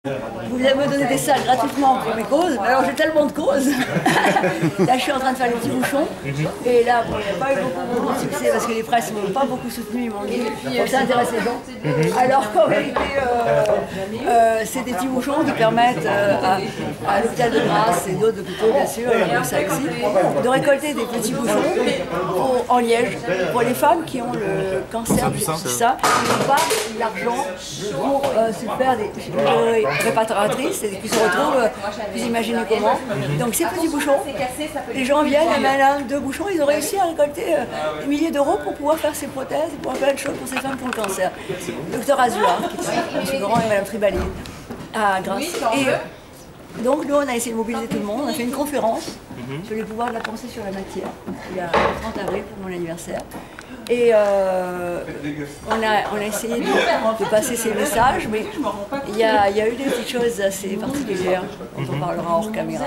Vous allez me donner des salles gratuitement pour mes causes, mais alors j'ai tellement de causes. Là je suis en train de faire les petits bouchons, et là bon, il n'y a pas eu beaucoup de succès parce que les presses ne m'ont pas beaucoup soutenu, ils m'ont dit que ça intéresse les gens. Alors qu'en réalité c'est des petits bouchons qui permettent à l'hôpital de Grasse et d'autres hôpitaux bien sûr, et à ça aussi, de récolter des petits bouchons en liège pour les femmes qui ont le cancer du sein, qui n'ont pas l'argent pour se faire des réparatrices et qui se retrouvent, vous imaginez comment. Donc ces petits bouchons, les gens viennent, ils amènent un, deux bouchons, ils ont réussi à récolter des milliers d'euros pour pouvoir faire ces prothèses, pour pouvoir faire une chose pour ces femmes pour le cancer. Docteur Azua, qui est M. Laurent et Mme Tribali, à Grasse. Et donc nous on a essayé de mobiliser tout le monde, on a fait une conférence sur les pouvoirs de la pensée sur la matière, il y a le 30 avril pour mon anniversaire. Et on a essayé de passer ces messages, mais il y a eu des petites choses assez particulières dont on parlera hors caméra.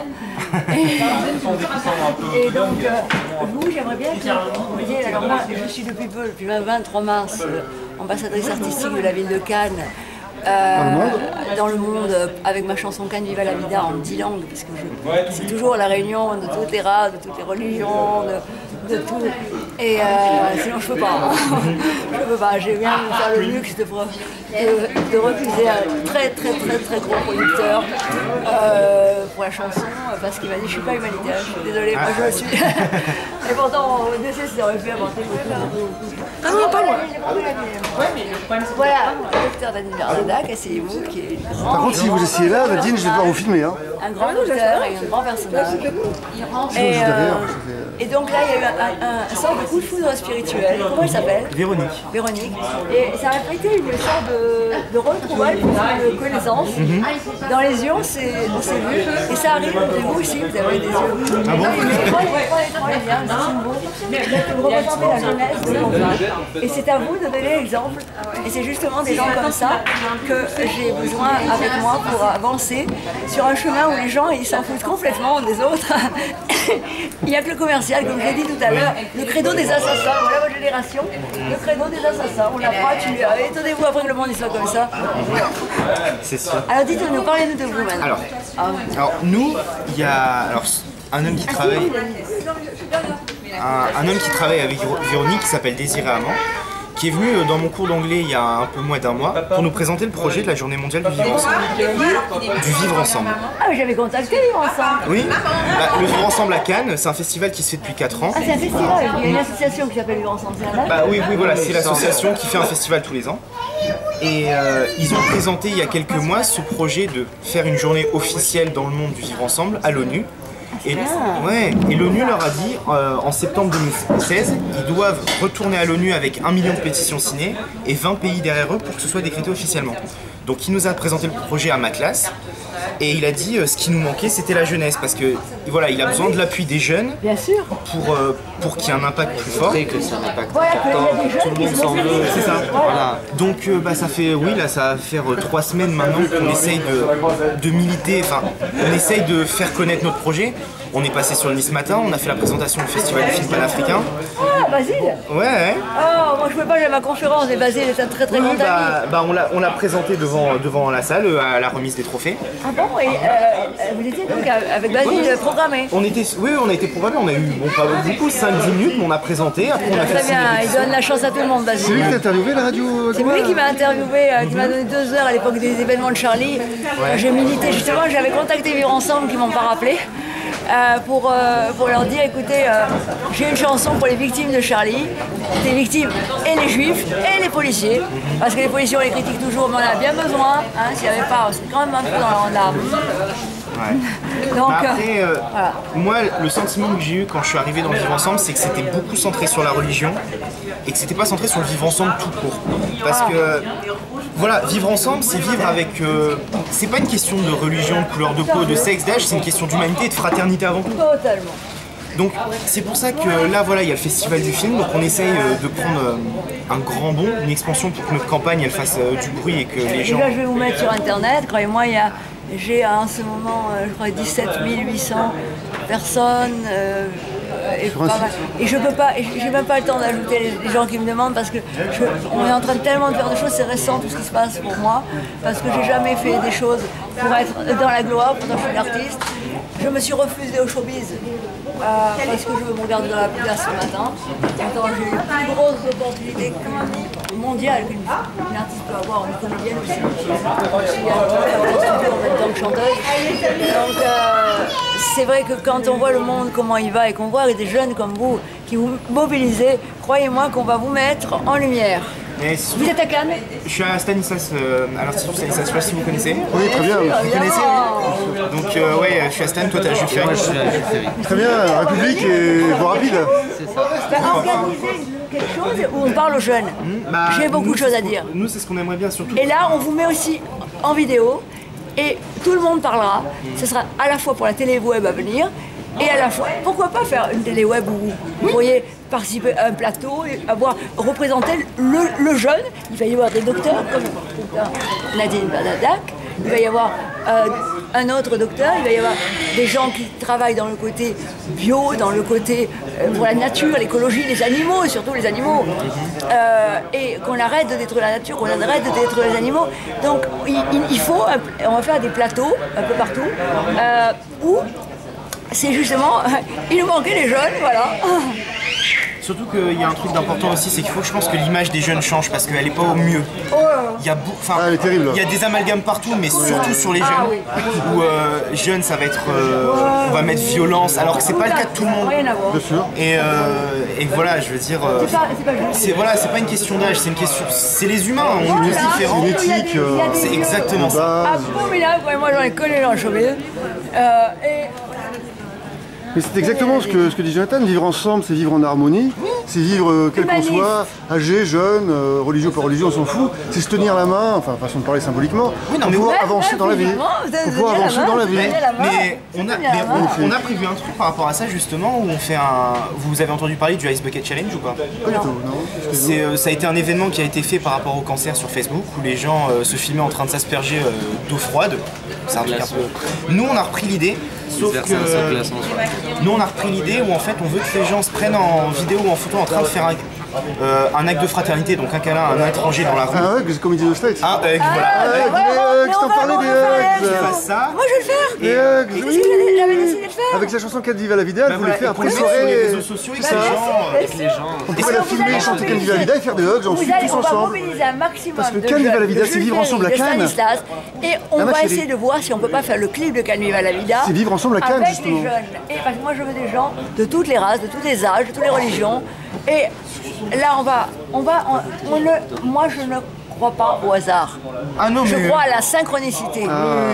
Et donc, vous, j'aimerais bien que vous me disiez, alors moi, je suis depuis peu, depuis le 23 mars, ambassadrice artistique de la ville de Cannes, dans le monde, avec ma chanson Cannes Viva la Vida en 10 langues, parce que c'est toujours la réunion de toutes les races, de toutes les religions, de tout. Et sinon je peux pas. Je peux pas. J'ai bien de faire le luxe de refuser un très gros producteur pour la chanson parce qu'il m'a dit je suis pas humanitaire, je suis désolée, moi je le suis. Et pourtant au décès ça aurait pu apporter beaucoup. Ah non, pas moi. Voilà, le docteur Daniel Arzedac, asseyez-vous, qui est grand. Par contre, si vous essayez là, Nadine, je vais devoir vous filmer. Hein. Un grand docteur et un grand personnage. Et donc là, il y a eu un sorte de coup de foudre spirituel. Comment elle s'appelle? Véronique. Véronique. Et ça a été une sorte de retrouvaille, de connaissance. Dans les yeux, on s'est vu. Et ça arrive, et vous aussi, vous avez des yeux. Ah bon? Vous représentez la jeunesse de l'enfant. Et c'est à vous de donner l'exemple. Et c'est justement des gens comme ça que j'ai besoin avec moi pour avancer sur un chemin où les gens ils s'en foutent complètement des autres. Il n'y a que le commercial, comme je l'ai dit tout à l'heure, le credo des assassins, voilà votre génération, le credo des assassins, on apprend à tuer. Étonnez-vous après que le monde il soit comme ça. C'est sûr. Alors dites-nous, parlez-nous de vous maintenant. Alors nous, il y a un homme qui travaille, un homme qui travaille avec Véronique qui s'appelle Désiré Amand, qui est venu dans mon cours d'anglais il y a un peu moins d'un mois pour nous présenter le projet de la Journée mondiale du vivre ensemble. Du vivre ensemble. Ah mais j'avais contacté Vivre ensemble. Oui, le Vivre ensemble à Cannes, c'est un festival qui se fait depuis 4 ans. Ah c'est un festival, il y a une association qui s'appelle Vivre ensemble, c'est la Oui, voilà, c'est l'association qui fait un festival tous les ans. Et ils ont présenté il y a quelques mois ce projet de faire une journée officielle dans le monde du vivre ensemble à l'ONU. Et l'ONU leur a dit en septembre 2016 ils doivent retourner à l'ONU avec 1 million de pétitions signées et 20 pays derrière eux pour que ce soit décrété officiellement. Donc il nous a présenté le projet à ma classe et il a dit ce qui nous manquait c'était la jeunesse parce que voilà il a besoin de l'appui des jeunes pour qu'il y ait un impact plus fort. Que c'est un impact important, tout le monde s'en veut. C'est ça. Voilà. Donc ça fait ça va faire 3 semaines maintenant qu'on essaye de militer, enfin on essaye de faire connaître notre projet. On est passé sur le Nice Matin, on a fait la présentation du festival du film panafricain. Ah, Basile? Ouais. Oh, moi je peux pas, j'ai ma conférence et Basile est un très bon ami. On l'a présenté devant la salle à la remise des trophées. Ah bon? Et vous étiez donc avec Basile programmé? On a été programmé, on a eu pas beaucoup, 5-10 minutes, mais on a présenté, après on a fait. Très bien, il donne la chance à tout le monde, Basile. C'est lui qui t'a interviewé à la radio? C'est lui qui m'a interviewé, qui m'a donné 2 heures à l'époque des événements de Charlie. J'ai milité justement, j'avais contacté Vivre Ensemble qui m'ont pas rappelé. Pour leur dire écoutez, j'ai une chanson pour les victimes de Charlie, les victimes et les juifs et les policiers, parce que les policiers on les critique toujours, mais on a bien besoin, s'il n'y avait pas, c'est quand même un peu dans l'âme. Ouais. Donc, après, voilà. Moi, le sentiment que j'ai eu quand je suis arrivé dans le Vivre Ensemble, c'est que c'était beaucoup centré sur la religion et que c'était pas centré sur le vivre ensemble tout court. Parce que, voilà, vivre ensemble, c'est vivre avec... c'est pas une question de religion, de couleur de peau, de sexe, d'âge, c'est une question d'humanité et de fraternité avant tout. Totalement. Donc c'est pour ça que là voilà il y a le festival du film, donc on essaye de prendre un grand bond, une expansion pour que notre campagne elle fasse du bruit et que les gens... Déjà je vais vous mettre sur internet, croyez-moi j'ai en ce moment je crois 17 800 personnes est pas mal. Et je peux pas, j'ai même pas le temps d'ajouter les gens qui me demandent parce que on est en train de tellement de faire des choses, c'est récent tout ce qui se passe pour moi, parce que j'ai jamais fait des choses pour être dans la gloire, pourtant je suis une artiste. Je me suis refusée au showbiz parce que je veux me regarder dans la place ce matin. Pourtant j'ai eu les plus grosses opportunités mondiales qu'une artiste peut avoir, une comédienne aussi. Je suis en même temps que chanteuse. Donc c'est vrai que quand on voit le monde comment il va et qu'on voit des jeunes comme vous qui vous mobilisez, croyez-moi qu'on va vous mettre en lumière. Vous êtes à Cannes? Je suis à Stanislas, à l'Institut Stanislas, je ne sais pas si vous connaissez. Oui, très bien. Vous connaissez? Donc ouais, je suis à Stan, toi t'es à Jules Ferry. Très bien, République et voie rapide. C'est ça. Organiser quelque chose où on parle aux jeunes. J'ai beaucoup de choses à dire. Nous, c'est ce qu'on aimerait bien surtout. Et là, on vous met aussi en vidéo et tout le monde parlera. Ce sera à la fois pour la télé web à venir et à la fois, pourquoi pas faire une télé web où vous pourriez participer à un plateau et représenter le jeune. Il va y avoir des docteurs comme Nadine Badadak, il va y avoir un autre docteur, il va y avoir des gens qui travaillent dans le côté bio, dans le côté pour la nature, l'écologie, les animaux, et surtout les animaux. Et qu'on arrête de détruire la nature, qu'on arrête de détruire les animaux. Donc il faut, on va faire des plateaux un peu partout où c'est justement, il nous manquait les jeunes, voilà. Surtout qu'il y a un truc d'important aussi, c'est qu'il faut que je pense que l'image des jeunes change parce qu'elle n'est pas au mieux. Il y a, elle est terrible. Il y a des amalgames partout, mais surtout sur les jeunes. Où jeunes, ça va être, on va mettre violence, alors que c'est pas le cas de tout le monde. Bien sûr. Et voilà, je veux dire, c'est pas une question d'âge, c'est une question, c'est les humains, on est tous différents. Une éthique. C'est exactement ça. Abominable, moi j'en ai connu dans le showbiz. Mais c'est exactement ce que dit Jonathan, vivre ensemble, c'est vivre en harmonie, c'est vivre quel qu'on soit, âgé, jeune, religieux ou pas religieux, on s'en fout, c'est se tenir la main, enfin façon de parler symboliquement, pour pouvoir avancer dans la vie. Pour pouvoir avancer dans la vie. Mais on a prévu un truc par rapport à ça justement, où on fait un... Vous avez entendu parler du Ice Bucket Challenge ou pas? Pas du tout, non. Ça a été un événement qui a été fait par rapport au cancer sur Facebook, où les gens se filmaient en train de s'asperger d'eau froide. C'est un truc un peu... Nous on a repris l'idée. Sauf que nous on a repris l'idée où en fait on veut que les gens se prennent en vidéo ou en photo en train de faire un acte de fraternité, donc un câlin à un étranger dans la rue. Un hug, c'est comme ils disent au States. Un hug, voilà. Des hugs, je t'en parlais des hugs. Ça. Moi je vais le faire. Des hugs, J'avais décidé de le faire. avec la chanson Can't Viva la Vida, elle voulait faire après les sur les soirées. réseaux sociaux avec les gens. On pourrait la filmer, chanter Can't Viva la Vida et faire des hugs ensuite tous On va ensemble. mobiliser un maximum Parce que de Can't Viva la jeunes, Vida, de c'est Jules vivre Ferry, ensemble à de Cannes. Stanislas, et on ma va chérie. essayer de voir si on peut pas faire le clip de Can't Viva la Vida. C'est vivre ensemble à Cannes, avec justement. les jeunes. Et parce que moi je veux des gens de toutes les races, de tous les âges, de toutes les religions. Et là moi je ne crois pas au hasard. Ah non, Je mais... crois à la synchronicité.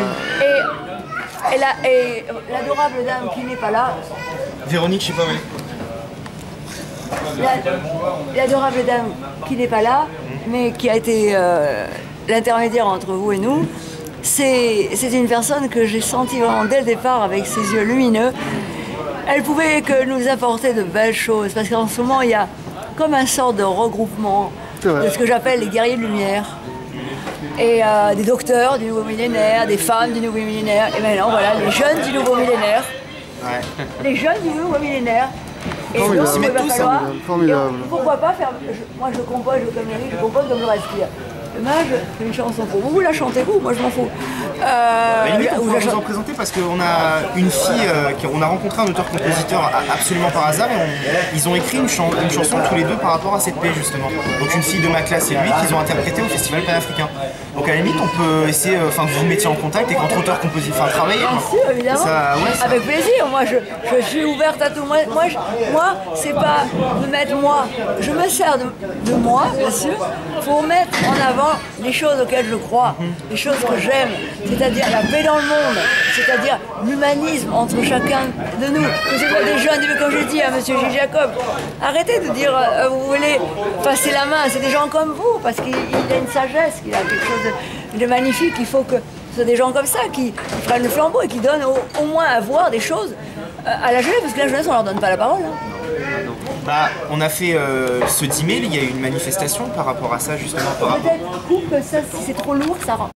Et l'adorable dame qui n'est pas là, Véronique, je sais pas où elle est. l'adorable dame qui n'est pas là, mais qui a été l'intermédiaire entre vous et nous, c'est une personne que j'ai sentie vraiment dès le départ avec ses yeux lumineux. Elle pouvait que nous apporter de belles choses, parce qu'en ce moment, il y a comme un sort de regroupement de ce que j'appelle les guerriers de lumière. Et des docteurs du nouveau millénaire, des femmes du nouveau millénaire, et maintenant voilà, les jeunes du nouveau millénaire. Ouais. Les jeunes du nouveau millénaire. Et donc, Formidable. il va falloir... Formidable. Et pourquoi pas faire... Moi je compose comme Eric, je compose comme je respire. Demain, je fais une chanson pour vous, vous la chantez vous, moi je m'en fous. Limite, on pourrait vous en présenter parce qu'on a une fille, on a rencontré un auteur-compositeur absolument par hasard et ils ont écrit une chanson tous les deux par rapport à cette paix justement. Donc une fille de ma classe et lui qu'ils ont interprété au Festival Panafricain. Donc à la limite, on peut essayer, que vous vous mettiez en contact et qu'entre auteur-compositeur, travailler. Bien sûr, évidemment. Ça, ouais, avec plaisir, moi je suis ouverte à tout. Moi c'est pas de mettre moi, je me sers de moi, bien sûr, pour mettre en avant les choses auxquelles je crois, les choses que j'aime, c'est-à-dire la paix dans le monde, c'est-à-dire l'humanisme entre chacun de nous, que ce soit des jeunes, comme je dis à M. Gilles Jacob, arrêtez de dire vous voulez passer la main, c'est des gens comme vous, parce qu'il a une sagesse, qu'il a quelque chose de magnifique, il faut que ce soit des gens comme ça qui prennent le flambeau et qui donnent au moins à voir des choses à la jeunesse, parce que la jeunesse on leur donne pas la parole. Bah, on a fait ce 10 mai, il y a eu une manifestation par rapport à ça justement. Peut-être que ça, si c'est trop lourd, ça rend.